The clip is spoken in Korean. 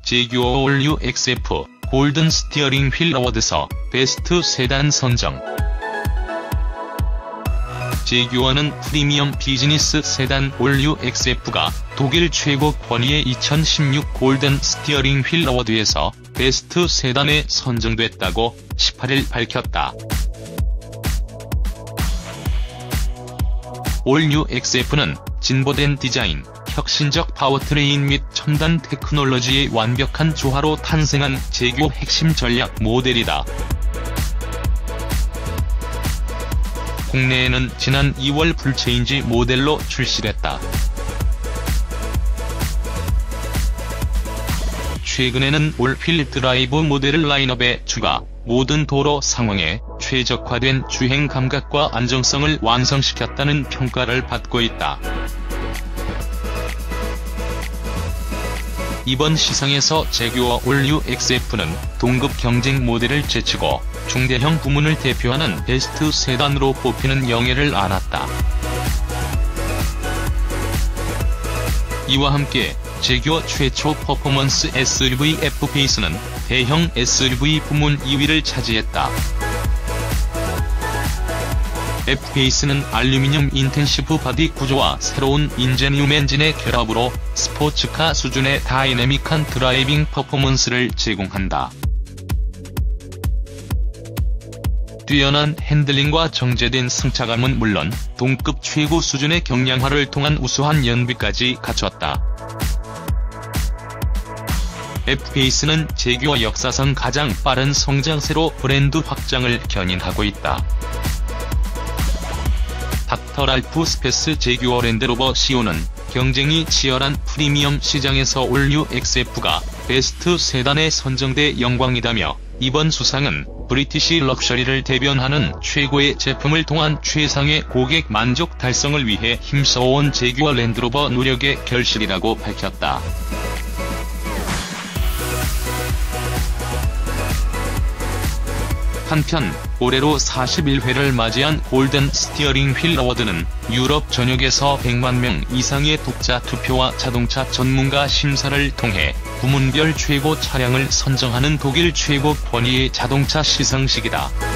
제규어 올류 XF 골든 스티어링 휠 어워드서 베스트 세단 선정. 제규어는 프리미엄 비즈니스 세단 올류 XF가 독일 최고 권위의 2016 골든 스티어링 휠 어워드에서 베스트 세단에 선정됐다고 18일 밝혔다. 올뉴 XF는 진보된 디자인, 혁신적 파워트레인 및 첨단 테크놀로지의 완벽한 조화로 탄생한 제규어 핵심 전략 모델이다. 국내에는 지난 2월 풀체인지 모델로 출시됐다. 최근에는 올휠 드라이브 모델을 라인업에 추가, 모든 도로 상황에 최적화된 주행 감각과 안정성을 완성시켰다는 평가를 받고 있다. 이번 시상에서 제규어 올뉴 XF는 동급 경쟁 모델을 제치고 중대형 부문을 대표하는 베스트 세단으로 뽑히는 영예를 안았다. 이와 함께 제규어 최초 퍼포먼스 SUV F-페이스는 대형 SUV 부문 2위를 차지했다. F-페이스는 알루미늄 인텐시브 바디 구조와 새로운 인제니움 엔진의 결합으로 스포츠카 수준의 다이내믹한 드라이빙 퍼포먼스를 제공한다. 뛰어난 핸들링과 정제된 승차감은 물론 동급 최고 수준의 경량화를 통한 우수한 연비까지 갖췄다. F-페이스는 제규어 역사상 가장 빠른 성장세로 브랜드 확장을 견인하고 있다. 닥터 랄프 스페스 제규어 랜드로버 시오는 경쟁이 치열한 프리미엄 시장에서 올뉴 XF가 베스트 세단에 선정돼 영광이다며, 이번 수상은 브리티시 럭셔리를 대변하는 최고의 제품을 통한 최상의 고객 만족 달성을 위해 힘써온 제규어 랜드로버 노력의 결실이라고 밝혔다. 한편 올해로 41회를 맞이한 골든 스티어링 휠 어워드는 유럽 전역에서 100만 명 이상의 독자 투표와 자동차 전문가 심사를 통해 부문별 최고 차량을 선정하는 독일 최고 권위의 자동차 시상식이다.